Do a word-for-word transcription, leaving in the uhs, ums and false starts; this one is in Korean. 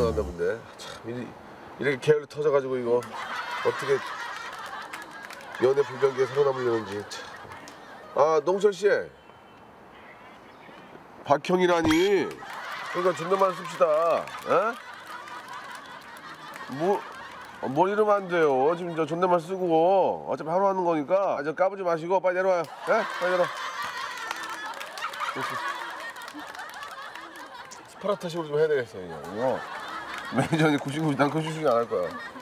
일어났나 본데. 참 이렇게 게을리 터져가지고 이거 어떻게 연애 불경기에 살아남으려는지. 참. 아 농철 씨, 박형이라니. 그러니까 존댓말 씁시다. 에? 뭐, 뭘 이러면 안 돼요. 지금 저 존댓말 쓰고 어차피 하루 하는 거니까 저 까부지 마시고 빨리 내려와요. 에? 빨리 내려와. 스파르타식으로 좀 해야 되겠어요. 이거 매니저님 구십구 난 그 수준이 안 할 거야.